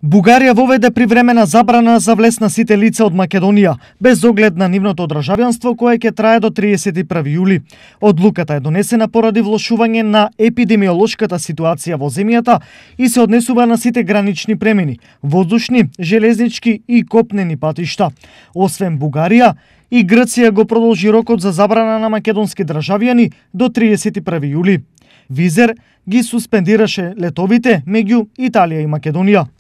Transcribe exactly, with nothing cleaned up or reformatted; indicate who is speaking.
Speaker 1: Бугарија воведе привремена забрана за влез на сите лица од Македонија, без оглед на нивното државјанство кое ќе трае до триесет и први јули. Одлуката е донесена поради влошување на епидемиолошката ситуација во земјата и се однесува на сите гранични премини, воздушни, железнички и копнени патишта. Освен Бугарија, и Грција го продолжи рокот за забрана на македонски државјани до триесет и први јули. Визер ги суспендираше летовите меѓу Италија и Македонија.